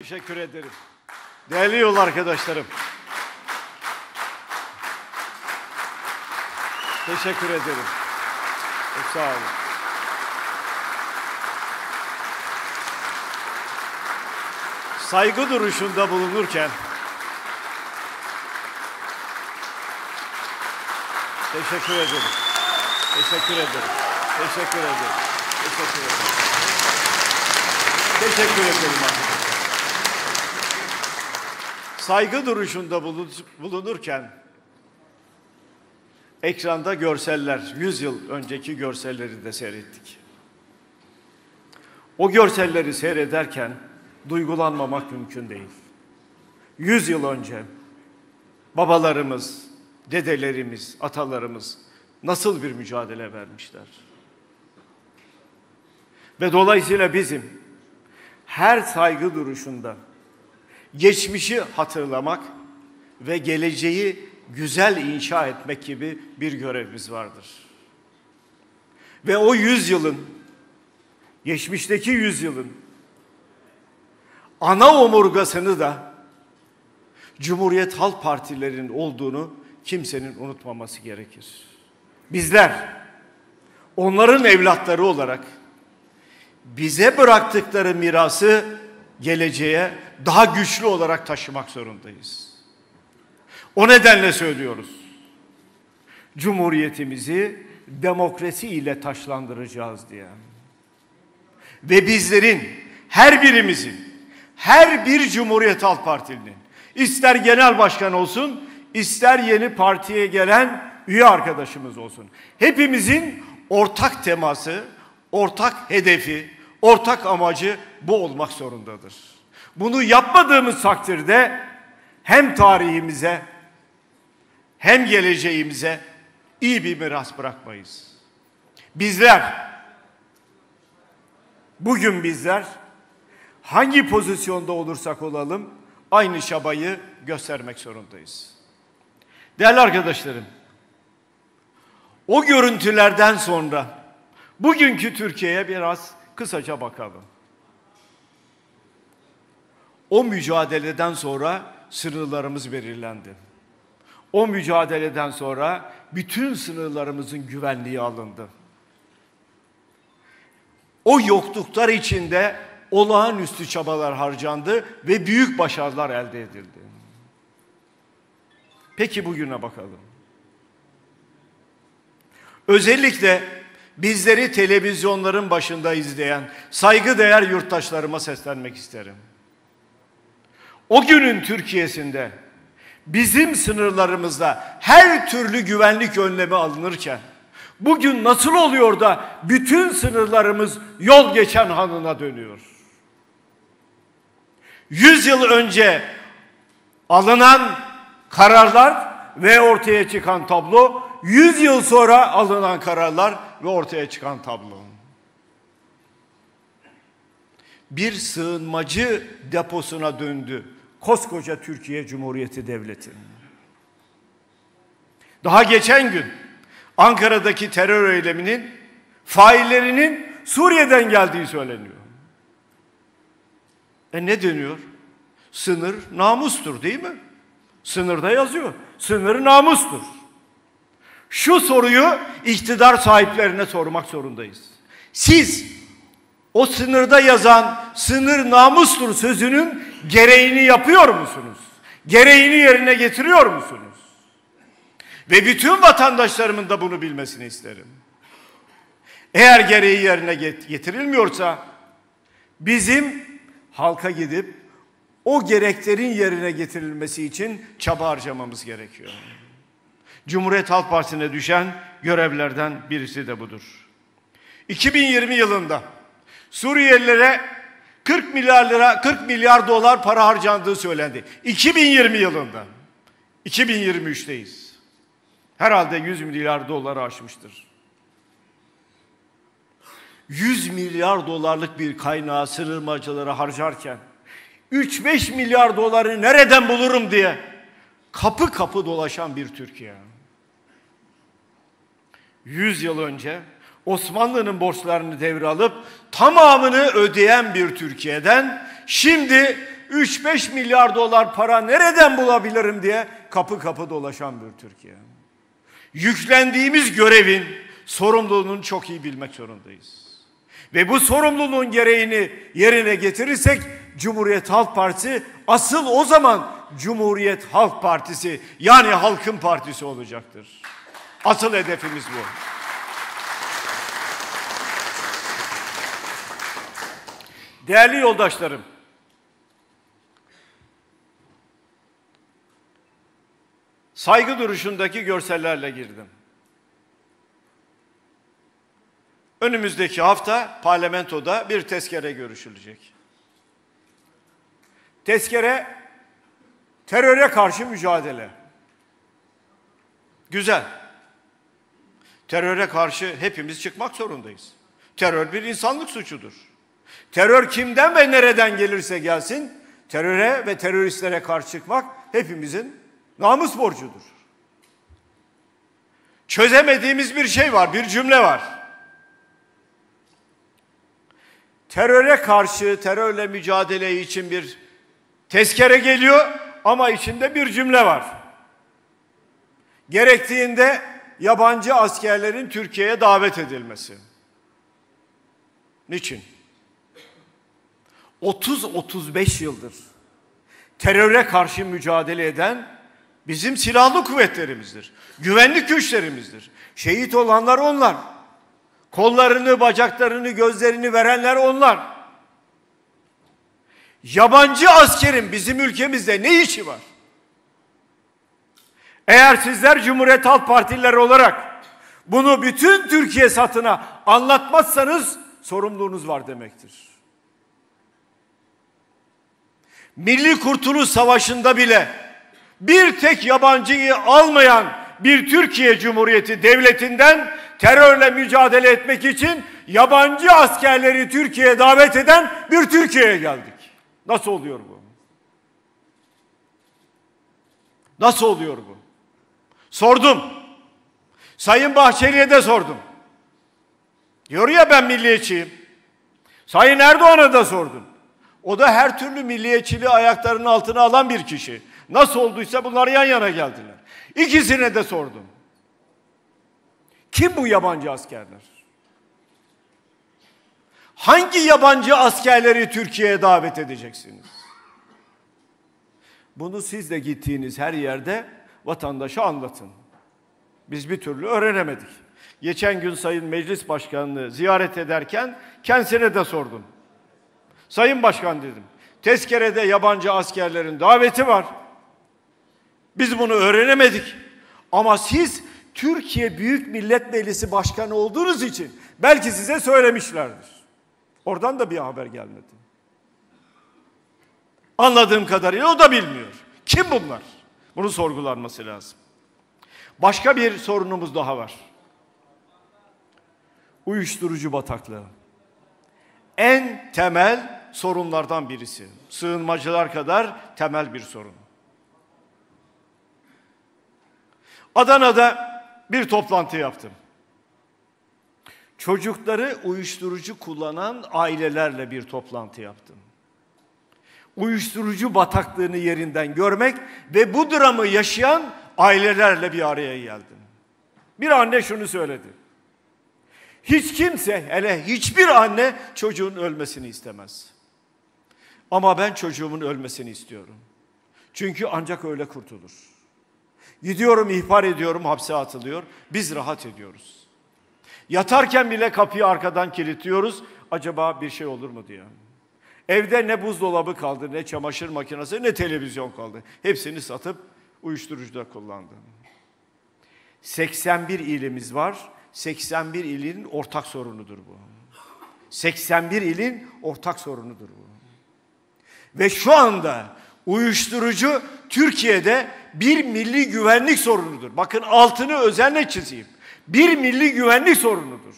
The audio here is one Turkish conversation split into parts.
Teşekkür ederim. Değerli yol arkadaşlarım. Teşekkür ederim. Çok sağ olun. Saygı duruşunda bulunurken teşekkür ederim. Teşekkür ederim. Teşekkür ederim. Teşekkür ederim. Teşekkür ederim arkadaşlar. Saygı duruşunda bulunurken ekranda görseller, 100 yıl önceki görselleri de seyrettik. O görselleri seyrederken duygulanmamak mümkün değil. 100 yıl önce babalarımız, dedelerimiz, atalarımız nasıl bir mücadele vermişler? Ve dolayısıyla bizim her saygı duruşunda geçmişi hatırlamak ve geleceği güzel inşa etmek gibi bir görevimiz vardır. Ve o 100 yılın, geçmişteki 100 yılın ana omurgasını da Cumhuriyet Halk Partilerinin olduğunu kimsenin unutmaması gerekir. Bizler, onların evlatları olarak bize bıraktıkları mirası geleceğe daha güçlü olarak taşımak zorundayız. O nedenle söylüyoruz. Cumhuriyetimizi demokrasi ile taçlandıracağız diye. Ve bizlerin, her birimizin, her bir Cumhuriyet Halk Partili'nin, ister genel başkan olsun, ister yeni partiye gelen üye arkadaşımız olsun, hepimizin ortak teması, ortak hedefi, ortak amacı bu olmak zorundadır. Bunu yapmadığımız takdirde hem tarihimize hem geleceğimize iyi bir miras bırakmayız. Bugün bizler hangi pozisyonda olursak olalım aynı çabayı göstermek zorundayız. Değerli arkadaşlarım, o görüntülerden sonra bugünkü Türkiye'ye biraz kısaca bakalım. O mücadeleden sonra sınırlarımız belirlendi. O mücadeleden sonra bütün sınırlarımızın güvenliği alındı. O yokluklar içinde olağanüstü çabalar harcandı ve büyük başarılar elde edildi. Peki bugüne bakalım. Özellikle bizleri televizyonların başında izleyen saygıdeğer yurttaşlarıma seslenmek isterim. O günün Türkiye'sinde bizim sınırlarımızda her türlü güvenlik önlemi alınırken bugün nasıl oluyor da bütün sınırlarımız yol geçen hanına dönüyor? 100 yıl önce alınan kararlar ve ortaya çıkan tablo, 100 yıl sonra alınan kararlar ve ortaya çıkan tablo. Bir sığınmacı deposuna döndü koskoca Türkiye Cumhuriyeti Devleti. Daha geçen gün Ankara'daki terör eyleminin faillerinin Suriye'den geldiği söyleniyor. Ne deniyor? Sınır namustur, değil mi? Sınırda yazıyor. Sınır namustur. Şu soruyu iktidar sahiplerine sormak zorundayız. Siz o sınırda yazan sınır namustur sözünün gereğini yapıyor musunuz? Gereğini yerine getiriyor musunuz? Ve bütün vatandaşlarımın da bunu bilmesini isterim. Eğer gereği yerine getirilmiyorsa bizim halka gidip o gereklerin yerine getirilmesi için çaba harcamamız gerekiyor. Cumhuriyet Halk Partisi'ne düşen görevlerden birisi de budur. 2020 yılında Suriyelilere 40 milyar dolar para harcandığı söylendi. 2020 yılında. 2023'teyiz. Herhalde 100 milyar doları aşmıştır. 100 milyar dolarlık bir kaynağı sığınmacılara harcarken 3-5 milyar doları nereden bulurum diye kapı kapı dolaşan bir Türkiye. 100 yıl önce Osmanlı'nın borçlarını devralıp tamamını ödeyen bir Türkiye'den şimdi 3-5 milyar dolar para nereden bulabilirim diye kapı kapı dolaşan bir Türkiye. Yüklendiğimiz görevin sorumluluğunu çok iyi bilmek zorundayız. Ve bu sorumluluğun gereğini yerine getirirsek Cumhuriyet Halk Partisi asıl o zaman Cumhuriyet Halk Partisi, yani halkın partisi olacaktır. Asıl hedefimiz bu. Değerli yoldaşlarım, saygı duruşundaki görsellerle girdim. Önümüzdeki hafta parlamentoda bir tezkere görüşülecek. Tezkere teröre karşı mücadele. Güzel. Teröre karşı hepimiz çıkmak zorundayız. Terör bir insanlık suçudur. Terör kimden ve nereden gelirse gelsin, teröre ve teröristlere karşı çıkmak hepimizin namus borcudur. Çözemediğimiz bir şey var, bir cümle var. Teröre karşı, terörle mücadele için bir tezkere geliyor ama içinde bir cümle var. Gerektiğinde yabancı askerlerin Türkiye'ye davet edilmesi. Niçin? 30-35 yıldır teröre karşı mücadele eden bizim silahlı kuvvetlerimizdir. Güvenlik güçlerimizdir. Şehit olanlar onlar. Kollarını, bacaklarını, gözlerini verenler onlar. Yabancı askerin bizim ülkemizde ne işi var? Eğer sizler Cumhuriyet Halk Partilileri olarak bunu bütün Türkiye satına anlatmazsanız sorumluluğunuz var demektir. Milli Kurtuluş Savaşı'nda bile bir tek yabancıyı almayan bir Türkiye Cumhuriyeti Devleti'nden terörle mücadele etmek için yabancı askerleri Türkiye'ye davet eden bir Türkiye'ye geldik. Nasıl oluyor bu? Nasıl oluyor bu? Sordum. Sayın Bahçeli'ye de sordum. Diyor ya ben milliyetçiyim. Sayın Erdoğan'a da sordum. O da her türlü milliyetçiliği ayaklarının altına alan bir kişi. Nasıl olduysa bunlar yan yana geldiler. İkisine de sordum. Kim bu yabancı askerler? Hangi yabancı askerleri Türkiye'ye davet edeceksiniz? Bunu siz de gittiğiniz her yerde vatandaşa anlatın. Biz bir türlü öğrenemedik. Geçen gün Sayın Meclis Başkanı'nı ziyaret ederken kendisine de sordum. Sayın Başkan dedim, tezkerede yabancı askerlerin daveti var. Biz bunu öğrenemedik. Ama siz Türkiye Büyük Millet Meclisi Başkanı olduğunuz için belki size söylemişlerdir. Oradan da bir haber gelmedi. Anladığım kadarıyla o da bilmiyor. Kim bunlar? Bunu sorgulanması lazım. Başka bir sorunumuz daha var. Uyuşturucu bataklığı. En temel sorunlardan birisi. Sığınmacılar kadar temel bir sorun. Adana'da bir toplantı yaptım. Çocukları uyuşturucu kullanan ailelerle bir toplantı yaptım. Uyuşturucu bataklığını yerinden görmek ve bu dramı yaşayan ailelerle bir araya geldim. Bir anne şunu söyledi. Hiç kimse, hele hiçbir anne çocuğun ölmesini istemez. Ama ben çocuğumun ölmesini istiyorum. Çünkü ancak öyle kurtulur. Gidiyorum, ihbar ediyorum, hapse atılıyor. Biz rahat ediyoruz. Yatarken bile kapıyı arkadan kilitliyoruz. Acaba bir şey olur mu diye. Evde ne buzdolabı kaldı, ne çamaşır makinesi, ne televizyon kaldı. Hepsini satıp uyuşturucuda kullandım. 81 ilimiz var. 81 ilin ortak sorunudur bu. 81 ilin ortak sorunudur bu. Ve şu anda uyuşturucu Türkiye'de bir milli güvenlik sorunudur. Bakın altını özenle çizeyim. Bir milli güvenlik sorunudur.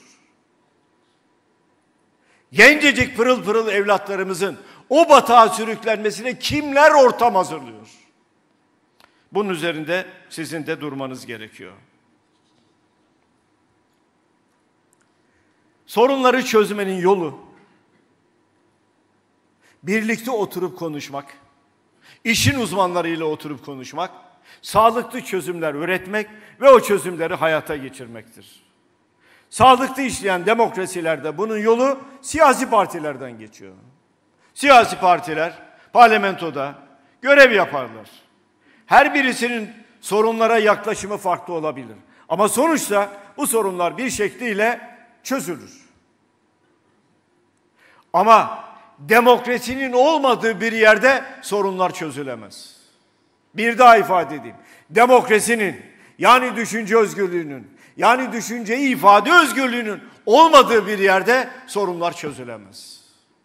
Gencecik pırıl pırıl evlatlarımızın o batağa sürüklenmesine kimler ortam hazırlıyor? Bunun üzerinde sizin de durmanız gerekiyor. Sorunları çözmenin yolu birlikte oturup konuşmak, işin uzmanlarıyla oturup konuşmak, sağlıklı çözümler üretmek ve o çözümleri hayata geçirmektir. Sağlıklı işleyen demokrasilerde bunun yolu siyasi partilerden geçiyor. Siyasi partiler parlamentoda görev yaparlar. Her birisinin sorunlara yaklaşımı farklı olabilir. Ama sonuçta bu sorunlar bir şekliyle çözülür. Ama demokrasinin olmadığı bir yerde sorunlar çözülemez. Bir daha ifade edeyim. Demokrasinin, yani düşünce özgürlüğünün, yani düşünceyi ifade özgürlüğünün olmadığı bir yerde sorunlar çözülemez.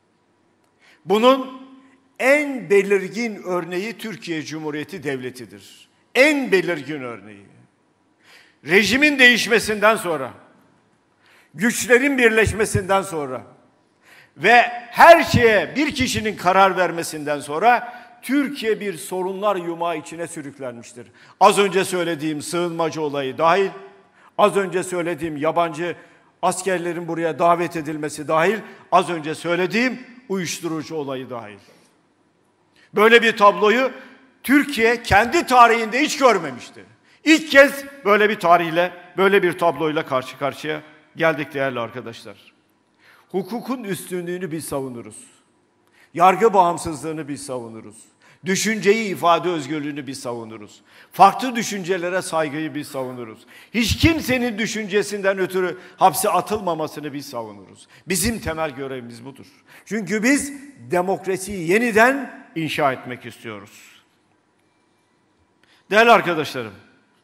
Bunun en belirgin örneği Türkiye Cumhuriyeti Devleti'dir. En belirgin örneği. Rejimin değişmesinden sonra, güçlerin birleşmesinden sonra ve her şeye bir kişinin karar vermesinden sonra Türkiye bir sorunlar yumağı içine sürüklenmiştir. Az önce söylediğim sığınmacı olayı dahil, az önce söylediğim yabancı askerlerin buraya davet edilmesi dahil, az önce söylediğim uyuşturucu olayı dahil. Böyle bir tabloyu Türkiye kendi tarihinde hiç görmemişti. İlk kez böyle bir tarihle, böyle bir tabloyla karşı karşıya geldik değerli arkadaşlar. Hukukun üstünlüğünü biz savunuruz. Yargı bağımsızlığını biz savunuruz. Düşünceyi ifade özgürlüğünü biz savunuruz. Farklı düşüncelere saygıyı biz savunuruz. Hiç kimsenin düşüncesinden ötürü hapse atılmamasını biz savunuruz. Bizim temel görevimiz budur. Çünkü biz demokrasiyi yeniden inşa etmek istiyoruz. Değerli arkadaşlarım,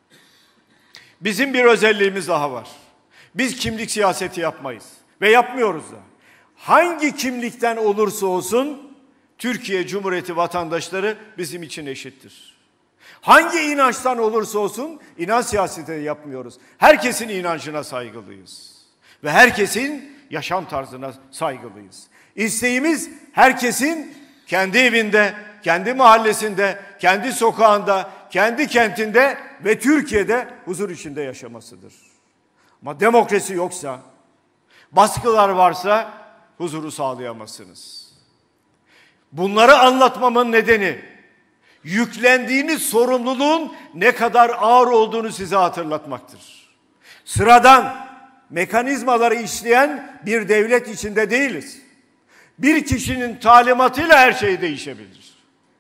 bizim bir özelliğimiz daha var. Biz kimlik siyaseti yapmayız ve yapmıyoruz da. Hangi kimlikten olursa olsun Türkiye Cumhuriyeti vatandaşları bizim için eşittir. Hangi inançtan olursa olsun inanç siyaseti yapmıyoruz. Herkesin inancına saygılıyız ve herkesin yaşam tarzına saygılıyız. İsteğimiz herkesin kendi evinde, kendi mahallesinde, kendi sokağında, kendi kentinde ve Türkiye'de huzur içinde yaşamasıdır. Ama demokrasi yoksa, baskılar varsa huzuru sağlayamazsınız. Bunları anlatmamın nedeni, yüklendiğiniz sorumluluğun ne kadar ağır olduğunu size hatırlatmaktır. Sıradan mekanizmaları işleyen bir devlet içinde değiliz. Bir kişinin talimatıyla her şey değişebilir.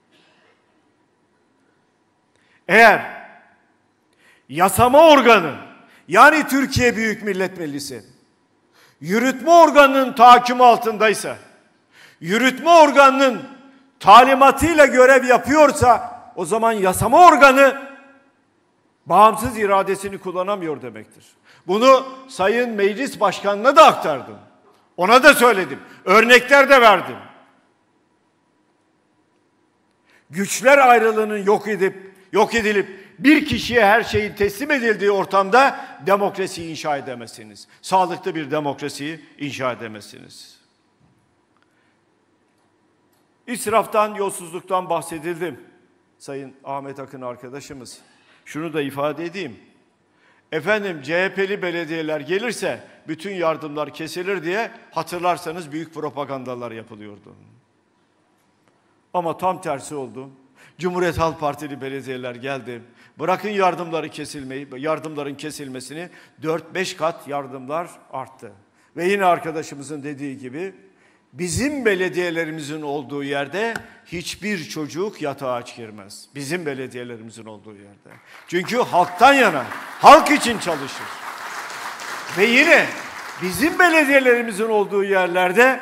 Eğer yasama organı, yani Türkiye Büyük Millet Meclisi, yürütme organının tahakkümü altındaysa, yürütme organının talimatıyla görev yapıyorsa, o zaman yasama organı bağımsız iradesini kullanamıyor demektir. Bunu Sayın Meclis Başkanı'na da aktardım. Ona da söyledim. Örnekler de verdim. Güçler ayrılığının yok edilip bir kişiye her şeyin teslim edildiği ortamda demokrasiyi inşa edemezsiniz. Sağlıklı bir demokrasiyi inşa edemezsiniz. İsraftan, yolsuzluktan bahsedildim. Sayın Ahmet Akın arkadaşımız. Şunu da ifade edeyim. Efendim CHP'li belediyeler gelirse bütün yardımlar kesilir diye hatırlarsanız büyük propagandalar yapılıyordu. Ama tam tersi oldu. Cumhuriyet Halk Partili belediyeler geldi. Bırakın yardımların kesilmesini 4-5 kat yardımlar arttı. Ve yine arkadaşımızın dediği gibi bizim belediyelerimizin olduğu yerde hiçbir çocuk yatağa aç girmez. Bizim belediyelerimizin olduğu yerde. Çünkü halktan yana, halk için çalışır. Ve yine bizim belediyelerimizin olduğu yerlerde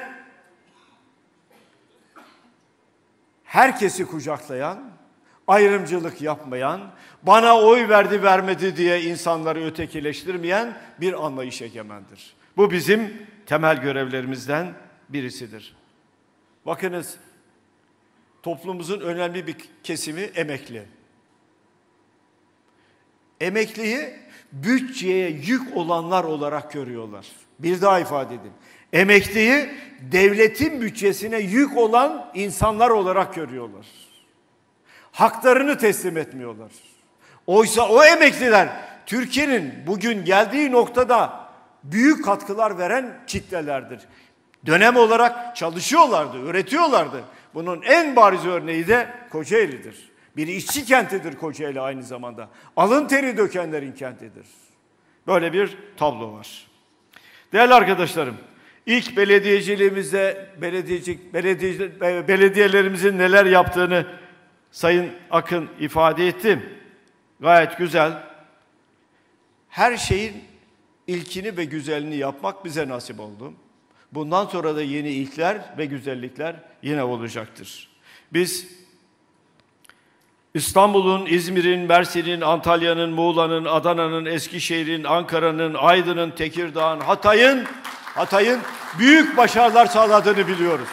herkesi kucaklayan, ayrımcılık yapmayan, bana oy verdi vermedi diye insanları ötekileştirmeyen bir anlayış egemendir. Bu bizim temel görevlerimizden birisidir. Bakınız, toplumumuzun önemli bir kesimi emekli. Emekliyi bütçeye yük olanlar olarak görüyorlar. Bir daha ifade edeyim. Emekliyi devletin bütçesine yük olan insanlar olarak görüyorlar. Haklarını teslim etmiyorlar. Oysa o emekliler Türkiye'nin bugün geldiği noktada büyük katkılar veren kitlelerdir. Dönem olarak çalışıyorlardı, üretiyorlardı. Bunun en bariz örneği de Kocaeli'dir. Bir işçi kentidir Kocaeli aynı zamanda. Alın teri dökenlerin kentidir. Böyle bir tablo var. Değerli arkadaşlarım, ilk belediyeciliğimizde belediyelerimizin neler yaptığını Sayın Akın ifade etti. Gayet güzel. Her şeyin ilkini ve güzelini yapmak bize nasip oldu. Bundan sonra da yeni ilkler ve güzellikler yine olacaktır. Biz İstanbul'un, İzmir'in, Mersin'in, Antalya'nın, Muğla'nın, Adana'nın, Eskişehir'in, Ankara'nın, Aydın'ın, Tekirdağ'ın, Hatay'ın büyük başarılar sağladığını biliyoruz.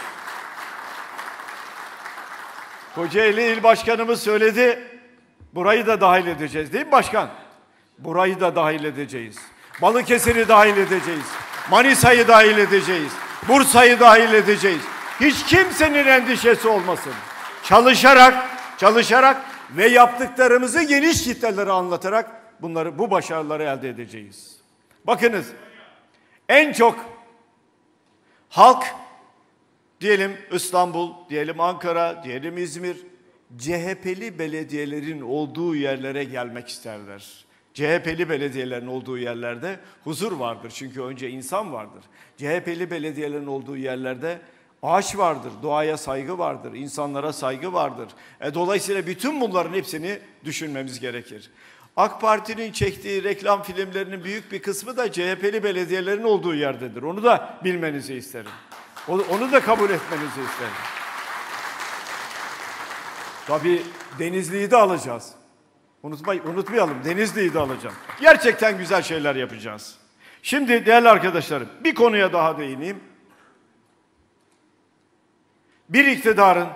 Kocaeli İl Başkanımız söyledi, burayı da dahil edeceğiz değil mi başkan? Burayı da dahil edeceğiz. Balıkesir'i dahil edeceğiz. Manisa'yı dahil edeceğiz. Bursa'yı dahil edeceğiz. Hiç kimsenin endişesi olmasın. Çalışarak ve yaptıklarımızı geniş kitlelere anlatarak bu başarıları elde edeceğiz. Bakınız, en çok halk, diyelim İstanbul, diyelim Ankara, diyelim İzmir, CHP'li belediyelerin olduğu yerlere gelmek isterler. CHP'li belediyelerin olduğu yerlerde huzur vardır. Çünkü önce insan vardır. CHP'li belediyelerin olduğu yerlerde ağaç vardır, doğaya saygı vardır, insanlara saygı vardır. Dolayısıyla bütün bunların hepsini düşünmemiz gerekir. AK Parti'nin çektiği reklam filmlerinin büyük bir kısmı da CHP'li belediyelerin olduğu yerdedir. Onu da bilmenizi isterim. Onu da kabul etmenizi isterim. Tabii Denizli'yi de alacağız. Unutmayalım, Denizli'yi de alacağız. Gerçekten güzel şeyler yapacağız. Şimdi değerli arkadaşlarım, bir konuya daha değineyim. Bir iktidarın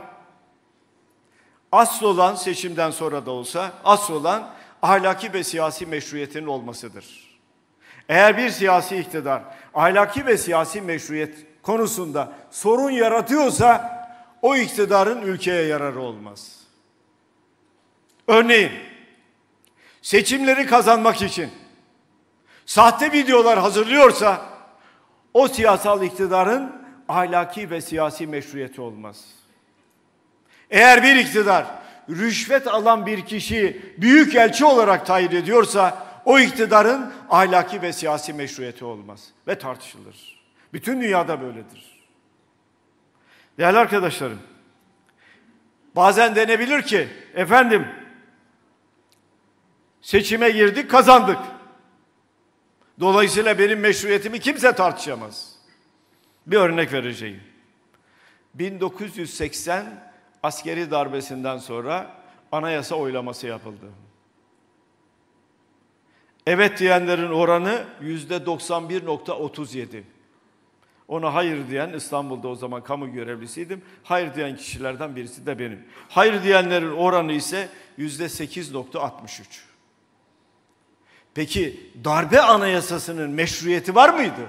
asıl olan, seçimden sonra da olsa asıl olan ahlaki ve siyasi meşruiyetinin olmasıdır. Eğer bir siyasi iktidar ahlaki ve siyasi meşruiyet konusunda sorun yaratıyorsa o iktidarın ülkeye yararı olmaz. Örneğin seçimleri kazanmak için sahte videolar hazırlıyorsa o siyasal iktidarın ahlaki ve siyasi meşruiyeti olmaz. Eğer bir iktidar rüşvet alan bir kişiyi büyükelçi olarak tayin ediyorsa o iktidarın ahlaki ve siyasi meşruiyeti olmaz ve tartışılır. Bütün dünyada böyledir. Değerli arkadaşlarım, bazen denebilir ki efendim seçime girdik, kazandık. Dolayısıyla benim meşruiyetimi kimse tartışamaz. Bir örnek vereceğim. 1980 askeri darbesinden sonra anayasa oylaması yapıldı. Evet diyenlerin oranı %91.37. Ona hayır diyen, İstanbul'da o zaman kamu görevlisiydim. Hayır diyen kişilerden birisi de benim. Hayır diyenlerin oranı ise %8.63. Peki darbe anayasasının meşruiyeti var mıydı?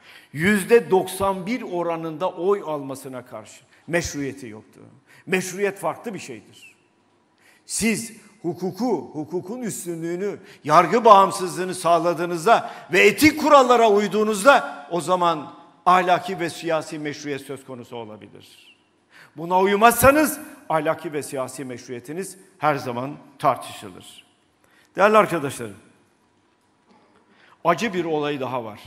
%91 oranında oy almasına karşı meşruiyeti yoktu. Meşruiyet farklı bir şeydir. Siz hukukun üstünlüğünü, yargı bağımsızlığını sağladığınızda ve etik kurallara uyduğunuzda o zaman ahlaki ve siyasi meşruiyet söz konusu olabilir. Buna uymazsanız ahlaki ve siyasi meşruiyetiniz her zaman tartışılır. Değerli arkadaşlarım, acı bir olay daha var.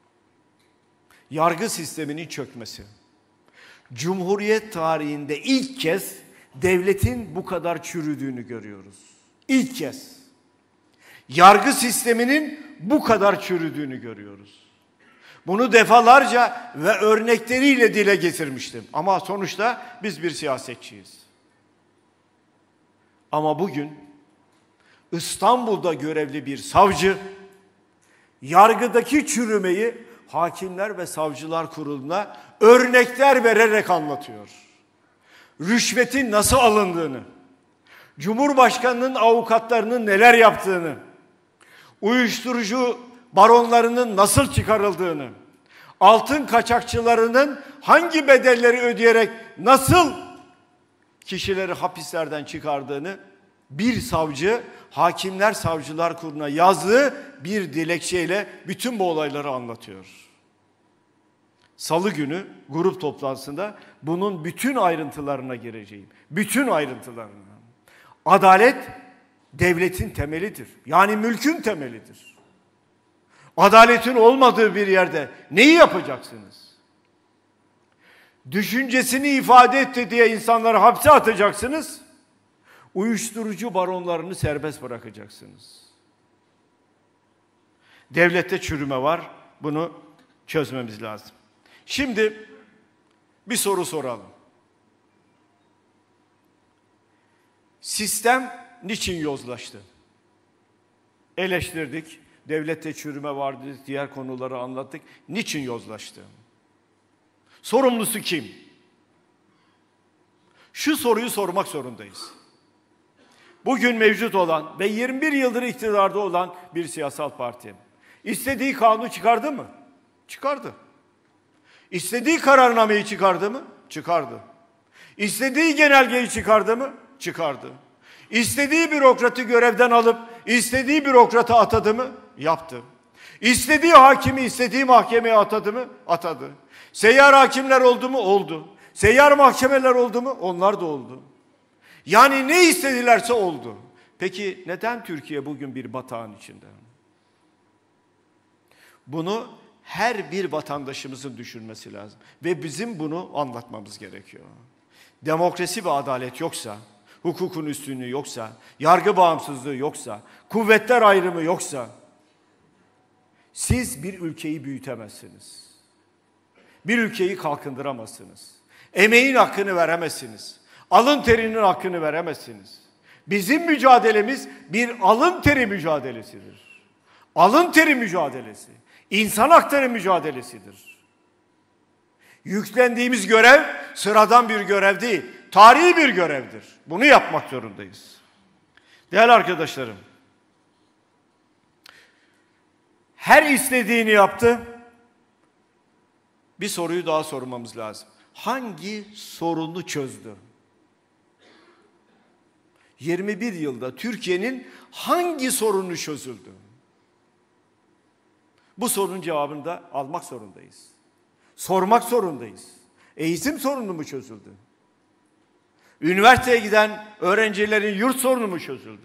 Yargı sisteminin çökmesi. Cumhuriyet tarihinde ilk kez devletin bu kadar çürüdüğünü görüyoruz. İlk kez. Yargı sisteminin bu kadar çürüdüğünü görüyoruz. Bunu defalarca ve örnekleriyle dile getirmiştim. Ama sonuçta biz bir siyasetçiyiz. Ama bugün İstanbul'da görevli bir savcı yargıdaki çürümeyi Hakimler ve Savcılar Kurulu'na örnekler vererek anlatıyor. Rüşvetin nasıl alındığını, Cumhurbaşkanı'nın avukatlarının neler yaptığını, uyuşturucu baronlarının nasıl çıkarıldığını, altın kaçakçılarının hangi bedelleri ödeyerek nasıl kişileri hapislerden çıkardığını bir savcı Hakimler Savcılar Kurulu'na yazdığı bir dilekçeyle bütün bu olayları anlatıyor. Salı günü grup toplantısında bunun bütün ayrıntılarına gireceğim. Bütün ayrıntılarına. Adalet devletin temelidir. Yani mülkün temelidir. Adaletin olmadığı bir yerde neyi yapacaksınız? Düşüncesini ifade etti diye insanları hapse atacaksınız. Uyuşturucu baronlarını serbest bırakacaksınız. Devlette çürüme var. Bunu çözmemiz lazım. Şimdi bir soru soralım. Sistem niçin yozlaştı? Eleştirdik. Devlette çürüme vardı. Diğer konuları anlattık. Niçin yozlaştı? Sorumlusu kim? Şu soruyu sormak zorundayız. Bugün mevcut olan ve 21 yıldır iktidarda olan bir siyasal parti istediği kanunu çıkardı mı? Çıkardı. İstediği kararnameyi çıkardı mı? Çıkardı. İstediği genelgeyi çıkardı mı? Çıkardı. İstediği bürokratı görevden alıp istediği bürokratı atadı mı? Yaptı. İstediği hakimi istediği mahkemeye atadı mı? Atadı. Seyyar hakimler oldu mu? Oldu. Seyyar mahkemeler oldu mu? Onlar da oldu. Yani ne istedilerse oldu. Peki neden Türkiye bugün bir batağın içinde? Bunu her bir vatandaşımızın düşünmesi lazım. Ve bizim bunu anlatmamız gerekiyor. Demokrasi ve adalet yoksa, hukukun üstünlüğü yoksa, yargı bağımsızlığı yoksa, kuvvetler ayrımı yoksa, siz bir ülkeyi büyütemezsiniz. Bir ülkeyi kalkındıramazsınız. Emeğin hakkını veremezsiniz. Alın terinin hakkını veremezsiniz. Bizim mücadelemiz bir alın teri mücadelesidir. Alın teri mücadelesi. İnsan hakları mücadelesidir. Yüklendiğimiz görev sıradan bir görev değil, tarihi bir görevdir. Bunu yapmak zorundayız. Değerli arkadaşlarım, her istediğini yaptı. Bir soruyu daha sormamız lazım. Hangi sorunu çözdü? 21 yılda Türkiye'nin hangi sorunu çözüldü? Bu sorunun cevabını da almak zorundayız. Sormak zorundayız. Eğitim sorunu mu çözüldü? Üniversiteye giden öğrencilerin yurt sorunu mu çözüldü?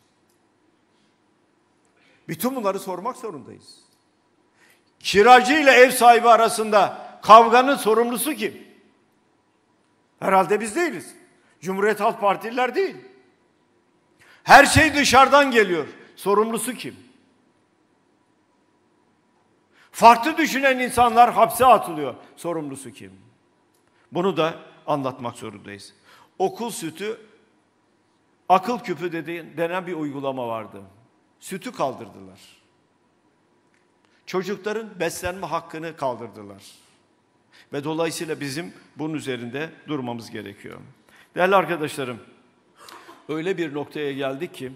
Bütün bunları sormak zorundayız. Kiracı ile ev sahibi arasında kavganın sorumlusu kim? Herhalde biz değiliz. Cumhuriyet Halk Partililer değil. Her şey dışarıdan geliyor. Sorumlusu kim? Farklı düşünen insanlar hapse atılıyor. Sorumlusu kim? Bunu da anlatmak zorundayız. Okul sütü, akıl küpü denen bir uygulama vardı. Sütü kaldırdılar. Çocukların beslenme hakkını kaldırdılar. Ve dolayısıyla bizim bunun üzerinde durmamız gerekiyor. Değerli arkadaşlarım, öyle bir noktaya geldik ki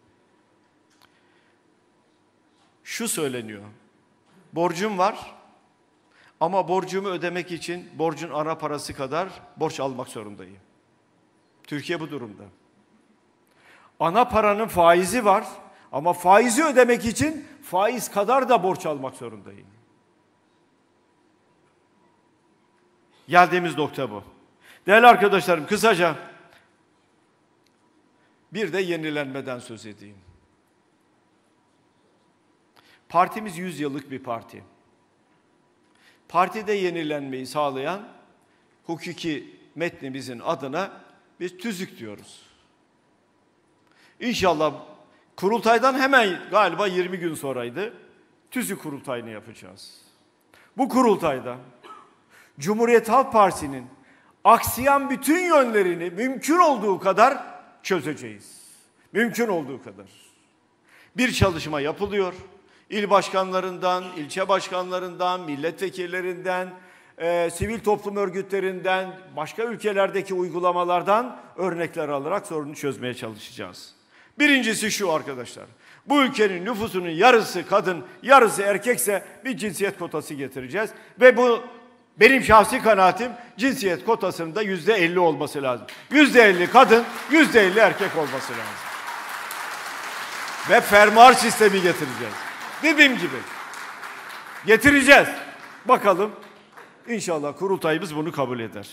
şu söyleniyor. Borcum var ama borcumu ödemek için borcun ana parası kadar borç almak zorundayım. Türkiye bu durumda. Ana paranın faizi var ama faizi ödemek için faiz kadar da borç almak zorundayım. Geldiğimiz nokta bu. Değerli arkadaşlarım, kısaca bir de yenilenmeden söz edeyim. Partimiz 100 yıllık bir parti. Partide yenilenmeyi sağlayan hukuki metnimizin adına biz tüzük diyoruz. İnşallah kurultaydan hemen galiba 20 gün sonraydı. Tüzük kurultayını yapacağız. Bu kurultayda Cumhuriyet Halk Partisi'nin aksayan bütün yönlerini mümkün olduğu kadar çözeceğiz. Mümkün olduğu kadar. Bir çalışma yapılıyor. İl başkanlarından, ilçe başkanlarından, milletvekillerinden, sivil toplum örgütlerinden, başka ülkelerdeki uygulamalardan örnekler alarak sorunu çözmeye çalışacağız. Birincisi şu arkadaşlar. Bu ülkenin nüfusunun yarısı kadın, yarısı erkekse bir cinsiyet kotası getireceğiz. Ve bu benim şahsi kanaatim cinsiyet kotasının da %50 olması lazım. %50 kadın, %50 erkek olması lazım. Ve fermuar sistemi getireceğiz. Dediğim gibi getireceğiz. Bakalım İnşallah kurultayımız bunu kabul eder.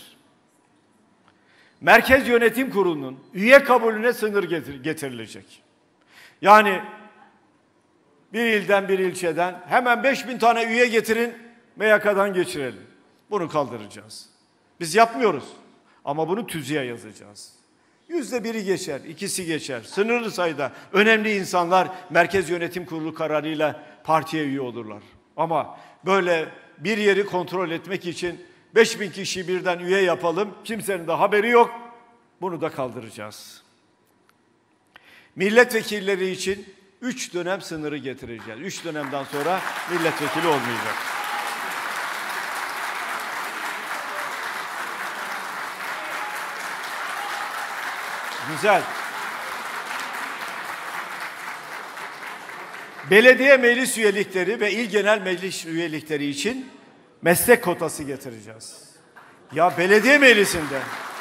Merkez Yönetim Kurulu'nun üye kabulüne sınır getirilecek. Yani bir ilden bir ilçeden hemen 5000 tane üye getirin, MYK'dan geçirelim. Bunu kaldıracağız. Biz yapmıyoruz ama bunu tüzüğe yazacağız. %1'i geçer, 2'si geçer. Sınırlı sayıda önemli insanlar Merkez Yönetim Kurulu kararıyla partiye üye olurlar. Ama böyle bir yeri kontrol etmek için 5000 kişi birden üye yapalım, kimsenin de haberi yok. Bunu da kaldıracağız. Milletvekilleri için 3 dönem sınırı getireceğiz. 3 dönemden sonra milletvekili olmayacak. Güzel. Belediye meclis üyelikleri ve il genel meclis üyelikleri için meslek kotası getireceğiz. Ya belediye meclisinde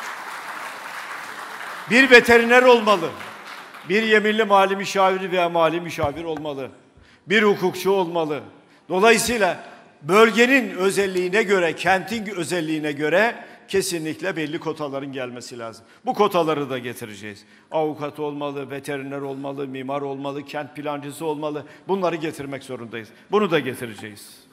bir veteriner olmalı, bir yeminli mali müşaviri veya mali müşavir olmalı, bir hukukçu olmalı. Dolayısıyla bölgenin özelliğine göre, kentin özelliğine göre kesinlikle belli kotaların gelmesi lazım. Bu kotaları da getireceğiz. Avukat olmalı, veteriner olmalı, mimar olmalı, kent plancısı olmalı. Bunları getirmek zorundayız. Bunu da getireceğiz.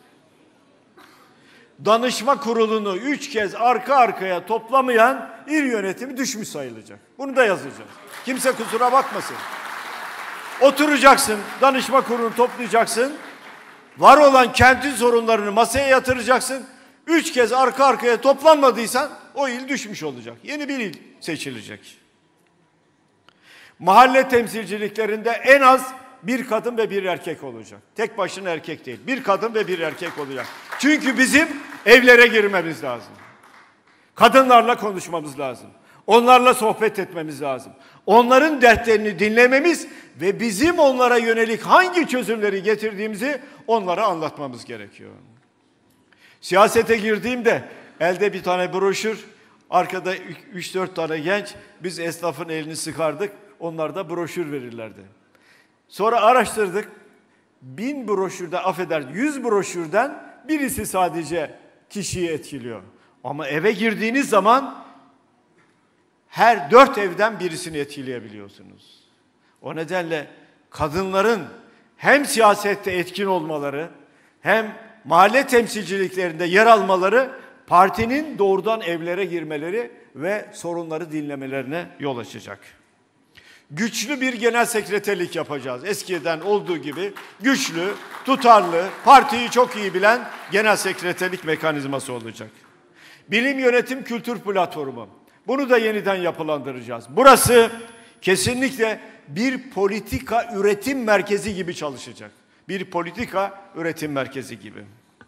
Danışma kurulunu 3 kez arka arkaya toplamayan il yönetimi düşmüş sayılacak. Bunu da yazacağız. Kimse kusura bakmasın. Oturacaksın, danışma kurulunu toplayacaksın. Var olan kentin sorunlarını masaya yatıracaksın. 3 kez arka arkaya toplanmadıysan o il düşmüş olacak. Yeni bir il seçilecek. Mahalle temsilciliklerinde en az bir kadın ve bir erkek olacak. Tek başına erkek değil. Bir kadın ve bir erkek olacak. Çünkü bizim evlere girmemiz lazım. Kadınlarla konuşmamız lazım. Onlarla sohbet etmemiz lazım. Onların dertlerini dinlememiz ve bizim onlara yönelik hangi çözümleri getirdiğimizi onlara anlatmamız gerekiyor. Siyasete girdiğimde elde bir tane broşür, arkada 3-4 tane genç, biz esnafın elini sıkardık, onlar da broşür verirlerdi. Sonra araştırdık, 1000 broşürden, affedersin 100 broşürden birisi sadece kişiyi etkiliyor. Ama eve girdiğiniz zaman her 4 evden birisini etkileyebiliyorsunuz. O nedenle kadınların hem siyasette etkin olmaları, hem mahalle temsilciliklerinde yer almaları, partinin doğrudan evlere girmeleri ve sorunları dinlemelerine yol açacak. Güçlü bir genel sekreterlik yapacağız. Eskiden olduğu gibi güçlü, tutarlı, partiyi çok iyi bilen genel sekreterlik mekanizması olacak. Bilim Yönetim Kültür Platformu. Bunu da yeniden yapılandıracağız. Burası kesinlikle bir politika üretim merkezi gibi çalışacak. Bir politika üretim merkezi gibi.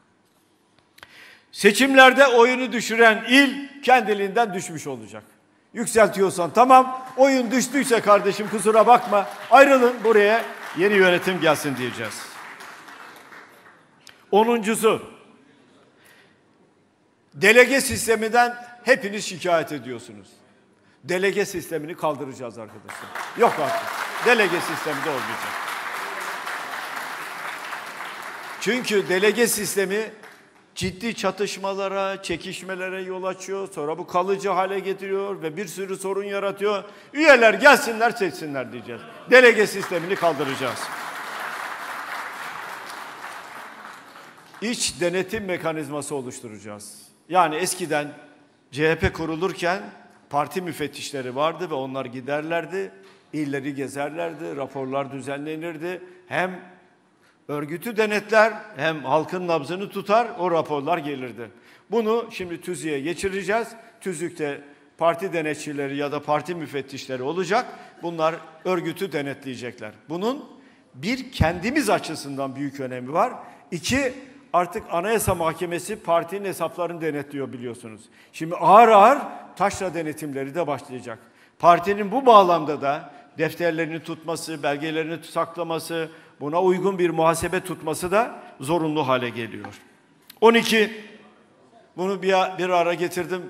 Seçimlerde oyunu düşüren il kendiliğinden düşmüş olacak. Yükseltiyorsan tamam, oyun düştüyse kardeşim kusura bakma, ayrılın buraya yeni yönetim gelsin diyeceğiz. 10'uncusu, delege sisteminden hepiniz şikayet ediyorsunuz. Delege sistemini kaldıracağız arkadaşlar. Yok artık, delege sistemi de olmayacak. Çünkü delege sistemi ciddi çatışmalara, çekişmelere yol açıyor. Sonra bu kalıcı hale getiriyor ve bir sürü sorun yaratıyor. Üyeler gelsinler seçsinler diyeceğiz. Delege sistemini kaldıracağız. İç denetim mekanizması oluşturacağız. Yani eskiden CHP kurulurken parti müfettişleri vardı ve onlar giderlerdi, illeri gezerlerdi, raporlar düzenlenirdi. Hem örgütü denetler hem halkın nabzını tutar, o raporlar gelirdi. Bunu şimdi tüzüğe geçireceğiz. Tüzükte parti denetçileri ya da parti müfettişleri olacak. Bunlar örgütü denetleyecekler. Bunun bir kendimiz açısından büyük önemi var. 2, artık Anayasa Mahkemesi partinin hesaplarını denetliyor biliyorsunuz. Şimdi ağır ağır taşra denetimleri de başlayacak. Partinin bu bağlamda da defterlerini tutması, belgelerini saklaması, buna uygun bir muhasebe tutması da zorunlu hale geliyor. 12, bunu bir ara getirdim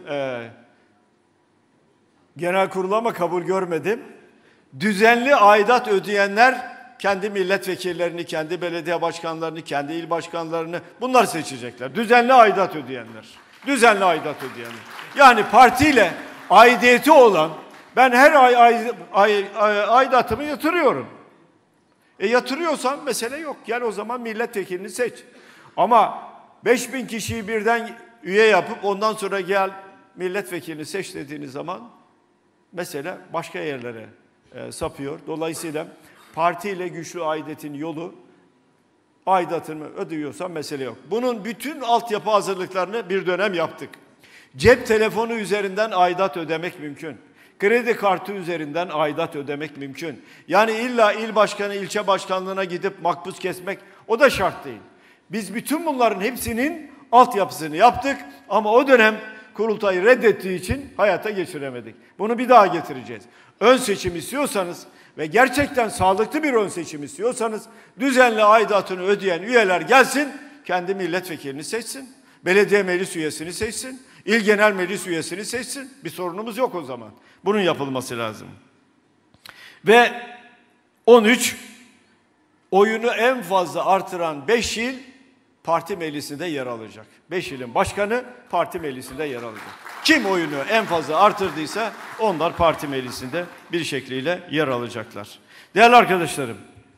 genel kurula ama kabul görmedim. Düzenli aidat ödeyenler kendi milletvekillerini, kendi belediye başkanlarını, kendi il başkanlarını bunlar seçecekler. Düzenli aidat ödeyenler. Düzenli aidat ödeyen. Yani partiyle aidiyeti olan, ben her ay aidatımı yatırıyorum. Yatırıyorsan mesele yok. Gel o zaman milletvekilini seç. Ama 5000 kişiyi birden üye yapıp ondan sonra gel milletvekilini seç dediğiniz zaman mesele başka yerlere sapıyor. Dolayısıyla partiyle güçlü aidiyetin yolu, aidatını ödüyorsan mesele yok. Bunun bütün altyapı hazırlıklarını bir dönem yaptık. Cep telefonu üzerinden aidat ödemek mümkün. Kredi kartı üzerinden aidat ödemek mümkün. Yani illa il başkanı, ilçe başkanlığına gidip makbuz kesmek o da şart değil. Biz bütün bunların hepsinin altyapısını yaptık ama o dönem kurultayı reddettiği için hayata geçiremedik. Bunu bir daha getireceğiz. Ön seçim istiyorsanız ve gerçekten sağlıklı bir ön seçim istiyorsanız düzenli aidatını ödeyen üyeler gelsin, kendi milletvekilini seçsin, belediye meclis üyesini seçsin, il genel meclis üyesini seçsin. Bir sorunumuz yok o zaman. Bunun yapılması lazım. Ve 13, oyunu en fazla artıran 5 il parti meclisinde yer alacak. 5 ilin başkanı parti meclisinde yer alacak. Kim oyunu en fazla artırdıysa onlar parti meclisinde bir şekliyle yer alacaklar. Değerli arkadaşlarım,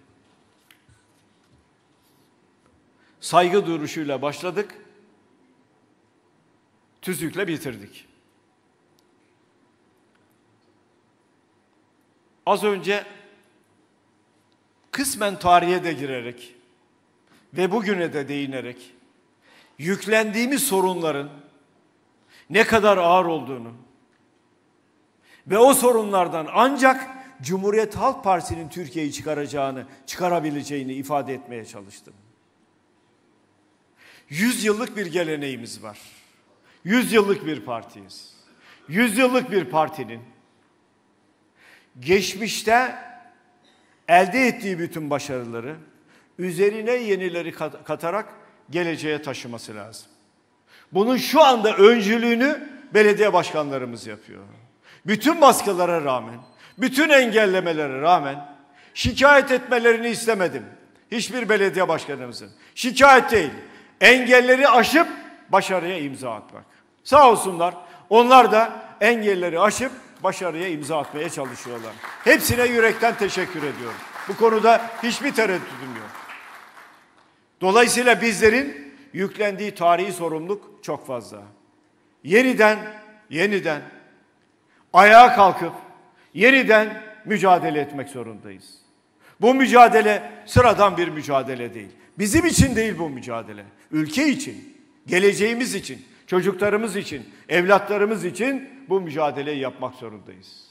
saygı duruşuyla başladık, tüzükle bitirdik. Az önce kısmen tarihe de girerek ve bugüne de değinerek yüklendiğimiz sorunların ne kadar ağır olduğunu ve o sorunlardan ancak Cumhuriyet Halk Partisi'nin Türkiye'yi çıkarabileceğini ifade etmeye çalıştım. 100 yıllık bir geleneğimiz var. 100 yıllık bir partiyiz. 100 yıllık bir partinin geçmişte elde ettiği bütün başarıları üzerine yenileri katarak geleceğe taşıması lazım. Bunun şu anda öncülüğünü belediye başkanlarımız yapıyor. Bütün baskılara rağmen, bütün engellemelere rağmen şikayet etmelerini istemedim. Hiçbir belediye başkanımızın. Şikayet değil, engelleri aşıp başarıya imza atmak. Sağ olsunlar, onlar da engelleri aşıp başarıya imza atmaya çalışıyorlar. Hepsine yürekten teşekkür ediyorum. Bu konuda hiçbir tereddütüm yok. Dolayısıyla bizlerin yüklendiği tarihi sorumluluk çok fazla. Yeniden ayağa kalkıp yeniden mücadele etmek zorundayız. Bu mücadele sıradan bir mücadele değil. Bizim için değil bu mücadele. Ülke için, geleceğimiz için, çocuklarımız için, evlatlarımız için bu mücadeleyi yapmak zorundayız.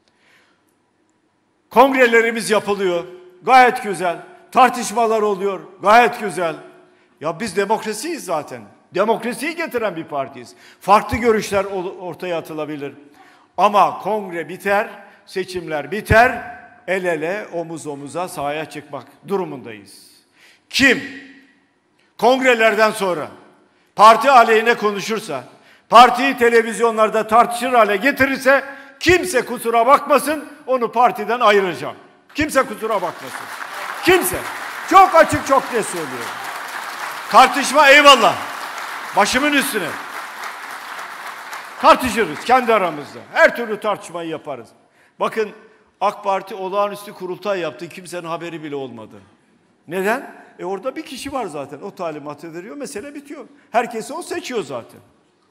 Kongrelerimiz yapılıyor. Gayet güzel. Tartışmalar oluyor. Gayet güzel. Ya biz demokrasiyiz zaten. Demokrasiyi getiren bir partiyiz. Farklı görüşler ortaya atılabilir. Ama kongre biter, seçimler biter, el ele, omuz omuza sahaya çıkmak durumundayız. Kim kongrelerden sonra parti aleyhine konuşursa, partiyi televizyonlarda tartışır hale getirirse kimse kusura bakmasın, onu partiden ayıracağım. Kimse kusura bakmasın. Kimse. Çok açık, çok net söylüyorum. Tartışma eyvallah. Başımın üstüne. Tartışırız kendi aramızda. Her türlü tartışmayı yaparız. Bakın AK Parti olağanüstü kurultay yaptı. Kimsenin haberi bile olmadı. Neden? Orada bir kişi var zaten. O talimatı veriyor. Mesele bitiyor. Herkesi o seçiyor zaten.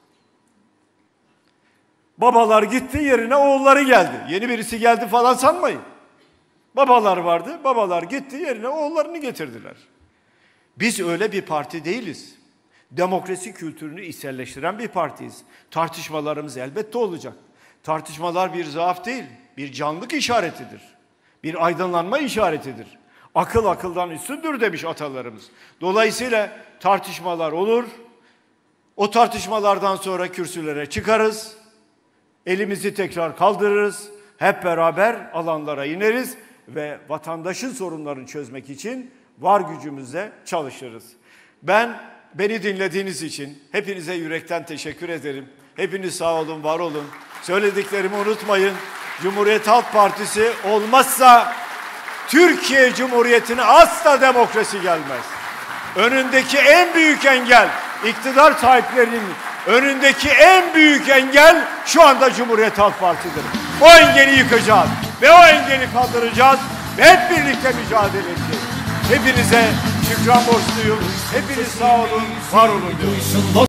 Babalar gitti, yerine oğulları geldi. Yeni birisi geldi falan sanmayın. Babalar vardı. Babalar gitti, yerine oğullarını getirdiler. Biz öyle bir parti değiliz. Demokrasi kültürünü içselleştiren bir partiyiz. Tartışmalarımız elbette olacak. Tartışmalar bir zaaf değil, bir canlılık işaretidir. Bir aydınlanma işaretidir. Akıl akıldan üstündür demiş atalarımız. Dolayısıyla tartışmalar olur. O tartışmalardan sonra kürsülere çıkarız. Elimizi tekrar kaldırırız. Hep beraber alanlara ineriz ve vatandaşın sorunlarını çözmek için var gücümüzle çalışırız. Beni dinlediğiniz için hepinize yürekten teşekkür ederim. Hepiniz sağ olun, var olun. Söylediklerimi unutmayın. Cumhuriyet Halk Partisi olmazsa Türkiye Cumhuriyeti'ne asla demokrasi gelmez. Önündeki en büyük engel iktidar sahiplerinin önündeki en büyük engel şu anda Cumhuriyet Halk Partisi'dir. O engeli yıkacağız ve o engeli kaldıracağız ve hep birlikte mücadele edeceğiz. Hepinize şükran borçluyum. Hepiniz sağ olun, var olun diyorum.